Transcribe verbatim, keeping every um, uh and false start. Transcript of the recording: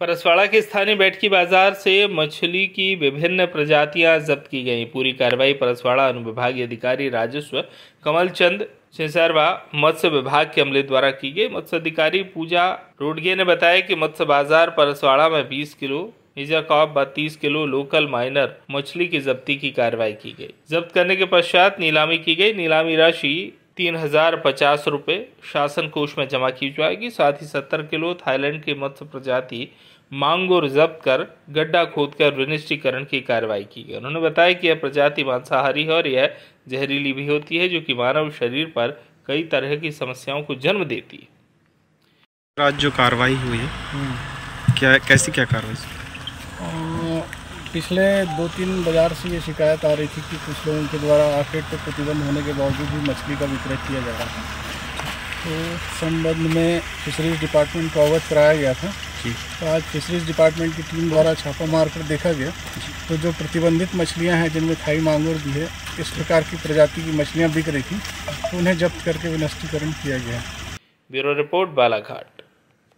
परसवाड़ा के स्थानीय बैठकी बाजार से मछली की विभिन्न प्रजातियां जब्त की गईं। पूरी कार्रवाई परसवाड़ा अनुविभागीय अधिकारी राजस्व कमल चंद सिंसरवा मत्स्य विभाग के अमले द्वारा की गई। मत्स्य अधिकारी पूजा रोडगे ने बताया कि मत्स्य बाजार परसवाड़ा में बीस किलो इजाकॉप बत्तीस किलो लोकल माइनर मछली की जब्ती की कार्रवाई की गई। जब्त करने के पश्चात नीलामी की गई। नीलामी राशि तीन हजार पचास रुपये शासन कोष में जमा की जाएगी। साथ ही सत्तर किलो थाईलैंड की मत्स्य प्रजाति मांगुर जब्त कर गड्ढा खोदकर विनिष्टीकरण की कार्रवाई की गई। उन्होंने बताया कि यह प्रजाति मांसाहारी है और यह जहरीली भी होती है, जो कि मानव शरीर पर कई तरह की समस्याओं को जन्म देती है। आज जो कार्रवाई हुई है, क्या कैसी क्या कार्रवाई? पिछले दो तीन बाजार से ये शिकायत आ रही थी कि कुछ लोगों के द्वारा आखेट पर प्रतिबंध होने के बावजूद भी मछली का विक्रय किया जा रहा था। तो संबंध में फिशरीज डिपार्टमेंट को अवगत कराया गया था। तो आज फिशरीज डिपार्टमेंट की टीम द्वारा छापा मार कर देखा गया तो जो प्रतिबंधित मछलियां हैं, जिनमें थाई मांगुर भी है, इस प्रकार की प्रजाति की मछलियां बिक रही थी, तो उन्हें जब्त करके विनष्टीकरण किया गया। Bureau report, Balaghat.